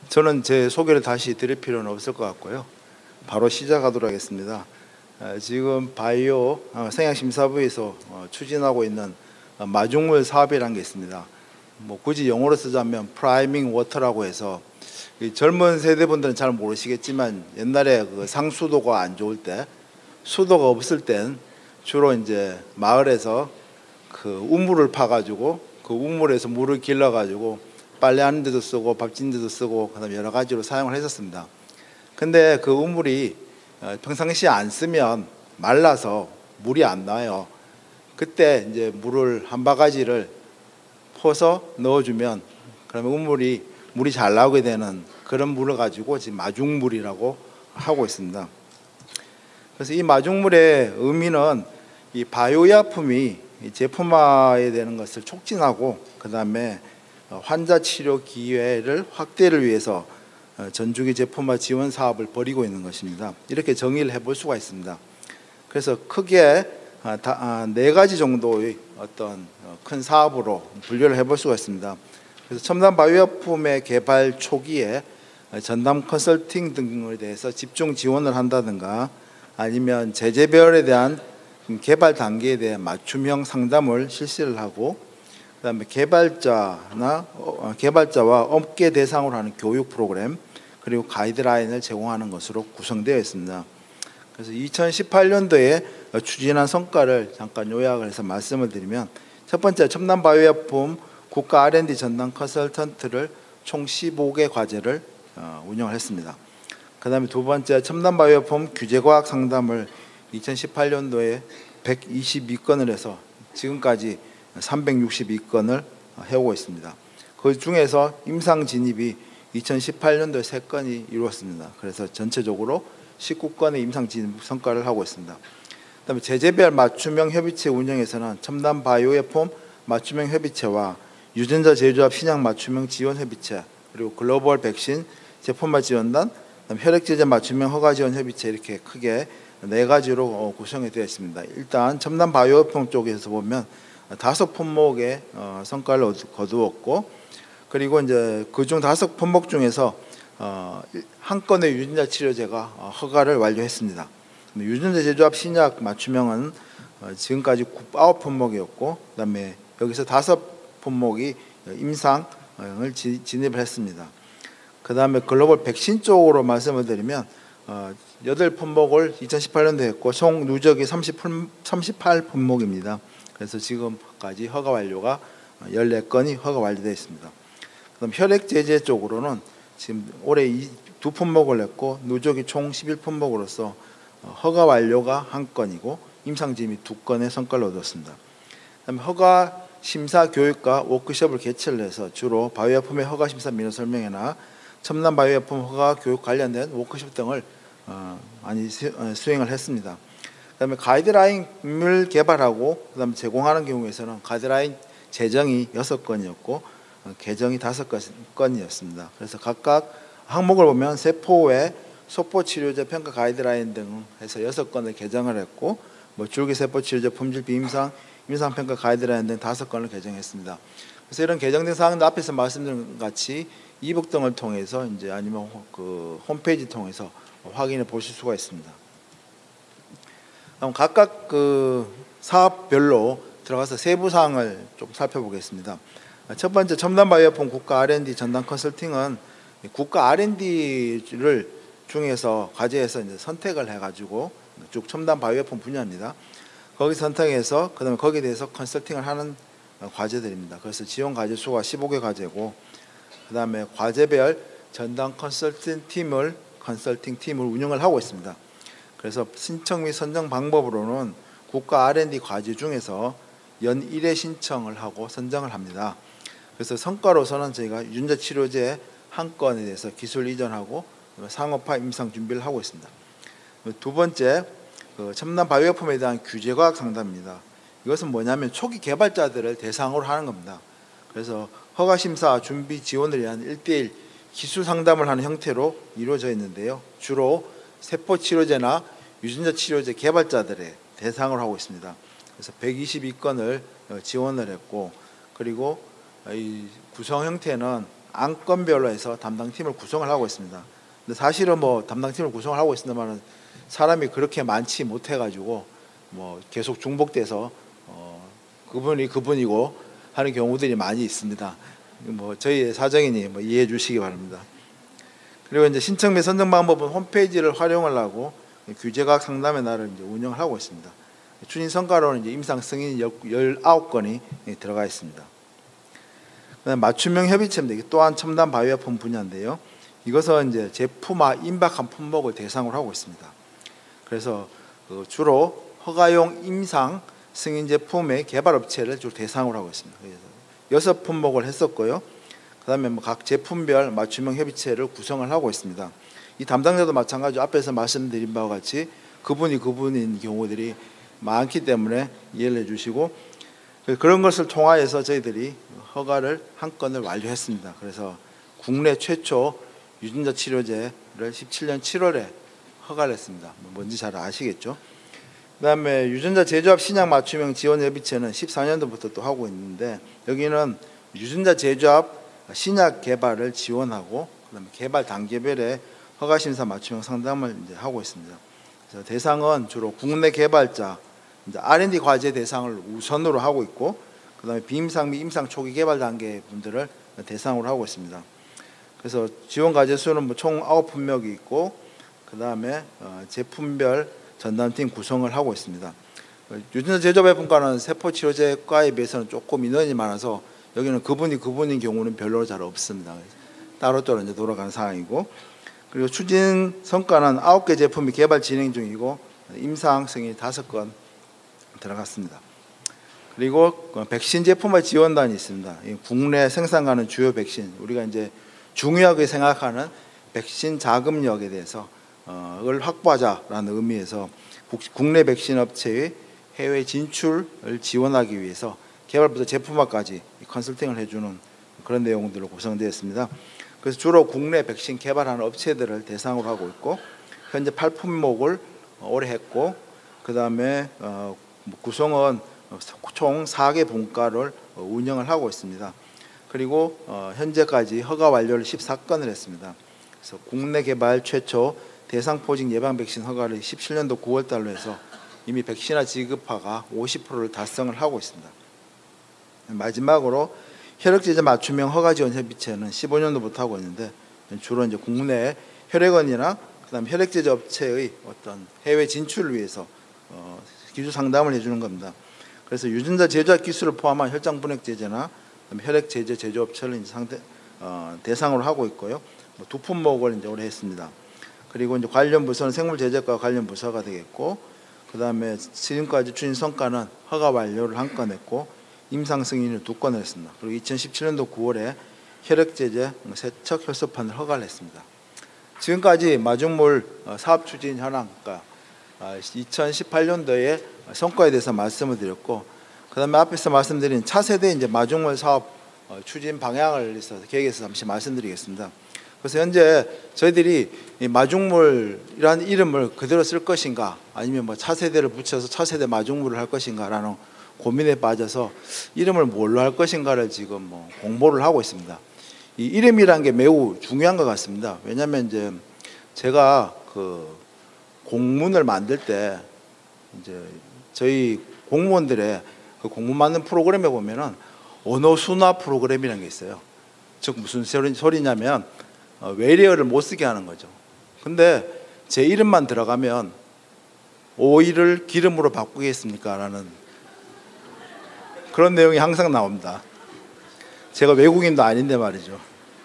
저는 제 소개를 다시 드릴 필요는 없을 것 같고요. 바로 시작하도록 하겠습니다. 지금 바이오 생약심사부에서 추진하고 있는 마중물 사업이라는 게 있습니다. 뭐 굳이 영어로 쓰자면 프라이밍 워터라고 해서 젊은 세대분들은 잘 모르시겠지만 옛날에 그 상수도가 안 좋을 때, 수도가 없을 땐 주로 이제 마을에서 그 우물을 파가지고 그 우물에서 물을 길러가지고 빨래하는 데도 쓰고 밥 짓는 데도 쓰고 그다음에 여러 가지로 사용을 했었습니다. 근데 그 우물이 평상시에 안 쓰면 말라서 물이 안 나요. 그때 이제 물을 한 바가지를 퍼서 넣어주면 그러면 물이 잘 나오게 되는 그런 물을 가지고 지금 마중물이라고 하고 있습니다. 그래서 이 마중물의 의미는 이 바이오약품이 제품화에 되는 것을 촉진하고 그 다음에 환자 치료 기회를 확대를 위해서 전주기 제품화 지원 사업을 벌이고 있는 것입니다. 이렇게 정의를 해볼 수가 있습니다. 그래서 크게 네 가지 정도의 어떤 큰 사업으로 분류를 해볼 수가 있습니다. 그래서 첨단 바이오약품의 개발 초기에 전담 컨설팅 등에 대해서 집중 지원을 한다든가 아니면 제재별에 대한 개발 단계에 대한 맞춤형 상담을 실시를 하고 그다음에 개발자와 업계 대상으로 하는 교육 프로그램 그리고 가이드라인을 제공하는 것으로 구성되어 있습니다. 그래서 2018년도에 추진한 성과를 잠깐 요약을 해서 말씀을 드리면 첫 번째 첨단 바이오약품 국가 R&D 전담 컨설턴트를 총 15개 과제를 운영을 했습니다. 그 다음에 두 번째 첨단 바이오약품 규제과학 상담을 2018년도에 122건을 해서 지금까지 362건을 해오고 있습니다. 그 중에서 임상 진입이 2018년도에 3건이 이루어졌습니다. 그래서 전체적으로 19건의 임상 진입 성과를 하고 있습니다. 그다음에 제재별 맞춤형 협의체 운영에서는 첨단 바이오약품 맞춤형 협의체와 유전자 제조합 신약 맞춤형 지원 협의체 그리고 글로벌 백신 제품화 지원단 혈액제제 맞춤형 허가 지원 협의체 이렇게 크게 네 가지로 구성이 되어 있습니다. 일단 첨단 바이오약품 쪽에서 보면 5품목의 성과를 거두었고 그리고 이제 그중 5품목 중에서 한 건의 유전자 치료제가 허가를 완료했습니다. 유전자 제조합 신약 맞춤형은 지금까지 9품목이었고 그다음에 여기서 5품목이 임상을 진입을 했습니다. 그다음에 글로벌 백신 쪽으로 말씀을 드리면 8품목을 2018년도에 했고 총 누적이 38품목입니다. 그래서 지금까지 허가 완료가 14건이 허가 완료되어 있습니다. 그다음 혈액 제제 쪽으로는 지금 올해 2품목을 냈고 누적이 총 11품목으로서 허가 완료가 1건이고 임상 진입이 2건의 성과를 얻었습니다. 그다음에 허가 심사 교육과 워크숍을 개최를 해서 주로 바이오약품의 허가 심사 민원 설명회나 첨단 바이오약품 허가 교육 관련된 워크숍 등을 많이 수행을 했습니다. 그다음에 가이드라인을 개발하고 그다음에 제공하는 경우에서는 가이드라인 제정이 6건이었고 개정이 5건이었습니다. 그래서 각각 항목을 보면 세포외 소포 치료제 평가 가이드라인 등 해서 6건을 개정을 했고 줄기세포 치료제 품질 비임상 임상 평가 가이드라인 등 5건을 개정했습니다. 그래서 이런 개정된 사항은 앞에서 말씀드린 같이 이북 등을 통해서 이제 아니면 그 홈페이지 통해서 확인해 보실 수가 있습니다. 그럼 각각 그 사업별로 들어가서 세부 사항을 좀 살펴보겠습니다. 첫 번째 첨단 바이오약품 국가 R&D 전담 컨설팅은 국가 R&D를 중에서 과제에서 이제 선택을 해가지고 쭉 첨단 바이오약품 분야입니다. 거기 선택해서 그다음에 거기에 대해서 컨설팅을 하는 과제들입니다. 그래서 지원 과제 수가 15개 과제고 그다음에 과제별 전담 컨설팅 팀을 운영을 하고 있습니다. 그래서 신청 및 선정 방법으로는 국가 R&D 과제 중에서 연 1회 신청을 하고 선정을 합니다. 그래서 성과로서는 저희가 유전자 치료제 1건에 대해서 기술 이전하고 상업화 임상 준비를 하고 있습니다. 두 번째 첨단 바이오약품에 대한 규제과학 상담입니다. 이것은 뭐냐면 초기 개발자들을 대상으로 하는 겁니다. 그래서 허가심사 준비 지원을 위한 1:1 기술 상담을 하는 형태로 이루어져 있는데요. 주로 세포치료제나 유전자 치료제 개발자들의 대상으로 하고 있습니다. 그래서 122건을 지원을 했고 그리고 이 구성 형태는 안건별로 해서 담당팀을 구성을 하고 있습니다. 근데 사실은 뭐 담당팀을 구성을 하고 있습니다만 사람이 그렇게 많지 못해가지고 뭐 계속 중복돼서 그분이 그분이고 하는 경우들이 많이 있습니다. 뭐 저희의 사정이니 뭐 이해해 주시기 바랍니다. 그리고 이제 신청 및 선정 방법은 홈페이지를 활용을 하고 규제과학 상담의 날을 이제 운영을 하고 있습니다. 추진 성과로는 이제 임상 승인 19건이 들어가 있습니다. 그다음 맞춤형 협의체입니다. 이게 또한 첨단 바이오약품 분야인데요. 이것은 이제 제품화 임박한 품목을 대상으로 하고 있습니다. 그래서 주로 허가용 임상 승인 제품의 개발 업체를 주로 대상으로 하고 있습니다. 그래서 6품목을 했었고요. 그다음에 뭐 각 제품별 맞춤형 협의체를 구성을 하고 있습니다. 이 담당자도 마찬가지로 앞에서 말씀드린 바와 같이 그분인 경우들이 많기 때문에 이해를 해주시고 그런 것을 통하여서 저희들이 허가를 한 건을 완료했습니다. 그래서 국내 최초 유전자 치료제를 17년 7월에 허가를 했습니다. 뭔지 잘 아시겠죠? 그다음에 유전자 제조합 신약 맞춤형 지원 협의체는 14년도부터 또 하고 있는데 여기는 유전자 제조합 신약 개발을 지원하고 그다음에 개발 단계별의 허가 심사 맞춤형 상담을 이제 하고 있습니다. 그래서 대상은 주로 국내 개발자, 이제 R&D 과제 대상을 우선으로 하고 있고 그다음에 비임상 및 임상 초기 개발 단계 분들을 대상으로 하고 있습니다. 그래서 지원 과제 수는 뭐 총 9품목이 있고 그다음에 제품별 전담팀 구성을 하고 있습니다. 유전자 제조합의 분과는 세포 치료제과에 비해서는 조금 인원이 많아서 여기는 그분인 경우는 별로 잘 없습니다. 따로따로 이제 돌아가는 상황이고 그리고 추진 성과는 9개 제품이 개발 진행 중이고 임상 승인이 5건 들어갔습니다. 그리고 백신 제품화 지원단이 있습니다. 국내 생산하는 주요 백신 우리가 이제 중요하게 생각하는 백신 자금력에 대해서 을 확보하자라는 의미에서 국내 백신 업체의 해외 진출을 지원하기 위해서 개발부터 제품화까지 컨설팅을 해주는 그런 내용들로 구성되었습니다. 그래서 주로 국내 백신 개발하는 업체들을 대상으로 하고 있고 현재 8품목을 올해 했고 그 다음에 구성은 총 4개 분과를 운영을 하고 있습니다. 그리고 현재까지 허가 완료를 14건을 했습니다. 그래서 국내 개발 최초 대상포직 예방 백신 허가를 17년도 9월 달로 해서 이미 백신화 지급화가 50%를 달성을 하고 있습니다. 마지막으로 혈액제제 맞춤형 허가 지원 협의체는 15년도부터 하고 있는데 주로 이제 국내 혈액원이나 그다음 혈액제제 업체의 어떤 해외 진출을 위해서 기술 상담을 해주는 겁니다. 그래서 유전자 제조학 기술을 포함한 혈장 분해 제제나 혈액제제 제조업체를 이제 대상으로 하고 있고요. 2품목을 이제 올해 했습니다. 그리고 이제 관련 부서는 생물제제과 관련 부서가 되겠고, 그 다음에 지금까지 추진 성과는 허가 완료를 1건 했고, 임상 승인을 2건을 했습니다. 그리고 2017년도 9월에 혈액제제 세척 혈소판을 허가를 했습니다. 지금까지 마중물 사업 추진 현황, 그러니까 2018년도에 성과에 대해서 말씀을 드렸고, 그 다음에 앞에서 말씀드린 차세대 이제 마중물 사업 추진 방향을 위해서 계획에서 잠시 말씀드리겠습니다. 그래서 현재 저희들이 이 마중물이라는 이름을 그대로 쓸 것인가, 아니면 뭐 차세대를 붙여서 차세대 마중물을 할 것인가라는 고민에 빠져서 이름을 뭘로 할 것인가를 지금 뭐 공모를 하고 있습니다. 이 이름이란 게 매우 중요한 것 같습니다. 왜냐하면 이제 제가 그 공문을 만들 때 이제 저희 공무원들의 그 공문 만든 프로그램에 보면은 언어 순화 프로그램이라는 게 있어요. 즉 무슨 소리냐면 외래어를 못 쓰게 하는 거죠. 근데 제 이름만 들어가면 오이를 기름으로 바꾸겠습니까? 라는 그런 내용이 항상 나옵니다. 제가 외국인도 아닌데 말이죠.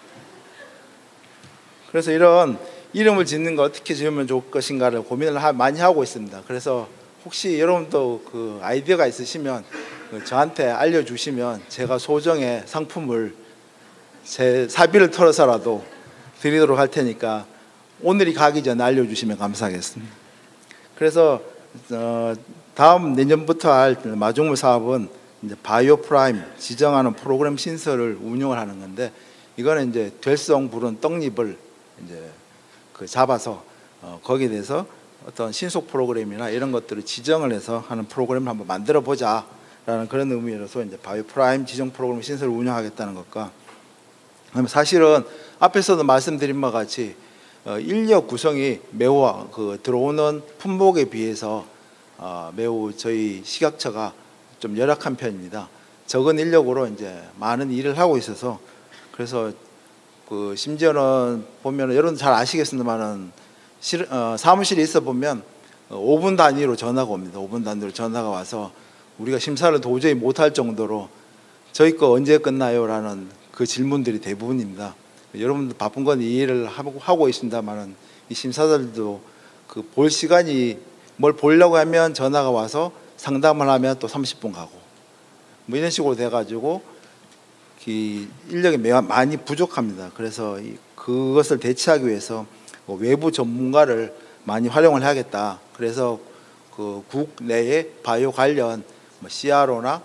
그래서 이런 이름을 짓는 거 어떻게 지으면 좋을 것인가를 고민을 많이 하고 있습니다. 그래서 혹시 여러분도 그 아이디어가 있으시면 저한테 알려주시면 제가 소정의 상품을 제 사비를 털어서라도 드리도록 할 테니까 오늘이 가기 전에 알려주시면 감사하겠습니다. 그래서 다음 내년부터 할 마중물 사업은 이제 바이오 프라임 지정하는 프로그램 신설을 운영을 하는 건데, 이거는 이제 될성 부른 떡잎을 이제 그 잡아서 거기에 대해서 어떤 신속 프로그램이나 이런 것들을 지정을 해서 하는 프로그램을 한번 만들어 보자라는 그런 의미로서 이제 바이오 프라임 지정 프로그램 신설을 운영하겠다는 것과, 사실은 앞에서도 말씀드린 바와 같이 인력 구성이 매우 들어오는 품목에 비해서 매우 저희 식약처가 좀 열악한 편입니다. 적은 인력으로 이제 많은 일을 하고 있어서, 그래서 심지어는 보면 여러분 잘 아시겠습니다만은 사무실에 있어 보면 5분 단위로 전화가 옵니다. 5분 단위로 전화가 와서 우리가 심사를 도저히 못할 정도로 저희 거 언제 끝나요라는 그 질문들이 대부분입니다. 여러분들 바쁜 건 이해를 하고 있습니다만은 이 심사들도 볼 시간이 뭘 보려고 하면 전화가 와서 상담을 하면 또 30분 가고 뭐 이런 식으로 돼가지고 인력이 많이 부족합니다. 그래서 그것을 대체하기 위해서 외부 전문가를 많이 활용을 해야겠다. 그래서 국내에 바이오 관련 CRO나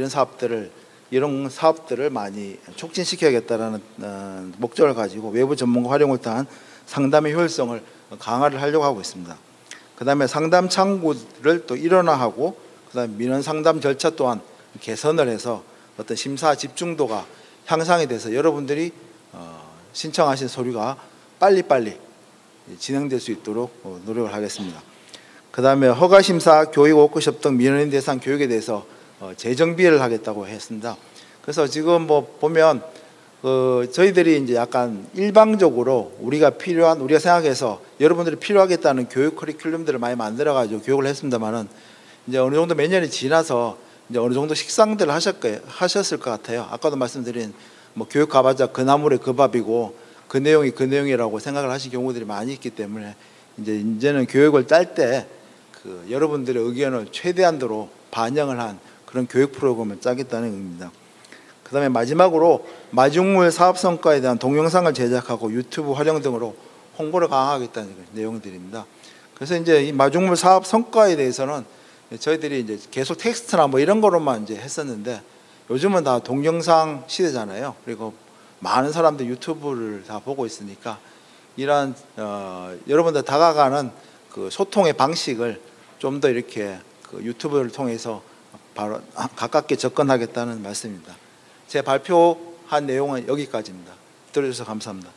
이런 사업들을 많이 촉진시켜야겠다라는 목적을 가지고 외부 전문가 활용을 통한 상담의 효율성을 강화를 하려고 하고 있습니다. 그 다음에 상담 창구를 또 일원화하고, 그 다음에 민원 상담 절차 또한 개선을 해서 어떤 심사 집중도가 향상이 돼서 여러분들이 신청하신 서류가 빨리빨리 진행될 수 있도록 노력을 하겠습니다. 그 다음에 허가심사, 교육, 워크숍 등 민원인 대상 교육에 대해서 재정비를 하겠다고 했습니다. 그래서 지금 보면 저희들이 이제 약간 일방적으로 우리가 생각해서 여러분들이 필요하겠다는 교육 커리큘럼들을 많이 만들어가지고 교육을 했습니다만은 이제 어느 정도 몇 년이 지나서 이제 어느 정도 식상들을 하셨을 것 같아요. 아까도 말씀드린 교육 가봤자 그 나물의 그 밥이고 그 내용이 그 내용이라고 생각을 하신 경우들이 많이 있기 때문에 이제는 교육을 짤 때 여러분들의 의견을 최대한도로 반영을 한 그런 교육 프로그램을 짜겠다는 의미입니다. 그 다음에 마지막으로 마중물 사업 성과에 대한 동영상을 제작하고 유튜브 활용 등으로 홍보를 강화하겠다는 내용들입니다. 그래서 이제 이 마중물 사업 성과에 대해서는 저희들이 이제 계속 텍스트나 이런 거로만 이제 했었는데 요즘은 다 동영상 시대잖아요. 그리고 많은 사람들이 유튜브를 다 보고 있으니까 이러한 여러분들 다가가는 소통의 방식을 좀 더 이렇게 유튜브를 통해서 바로 가깝게 접근하겠다는 말씀입니다. 제 발표한 내용은 여기까지입니다. 들어주셔서 감사합니다.